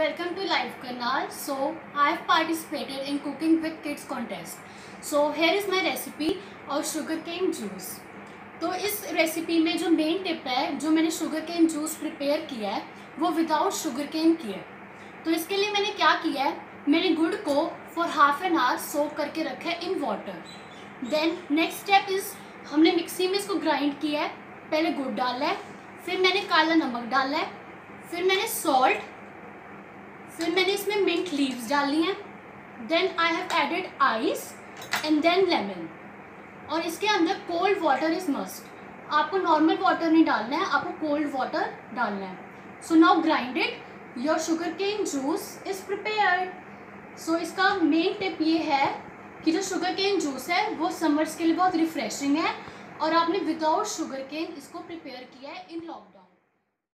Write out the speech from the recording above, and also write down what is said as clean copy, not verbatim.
Welcome to Live Canal. So I have participated in Cooking with Kids contest. So here is my recipe of sugarcane juice. तो इस recipe में जो main tip है, जो मैंने sugarcane juice prepare किया है वो विदाउट शुगरकेन किया है। तो इसके लिए मैंने क्या किया है, मैंने गुड़ को for half an hour soak करके रखा है in water. Then next step is हमने मिक्सी में इसको ग्राइंड किया है। पहले गुड़ डाला है, फिर मैंने काला नमक डाला है, फिर मैंने सॉल्ट, फिर मैंने इसमें मिंट लीव्स डाली हैं। Then I have added ice and then lemon. और इसके अंदर कोल्ड वाटर इज़ मस्ट। आपको नॉर्मल वाटर नहीं डालना है, आपको कोल्ड वाटर डालना है। So now grinded your sugarcane juice is prepared. So इसका मेन टिप ये है कि जो शुगरकेन जूस है वो समर्स के लिए बहुत रिफ्रेशिंग है और आपने विदाउट शुगरकेन इसको प्रिपेयर किया है इन लॉकडाउन।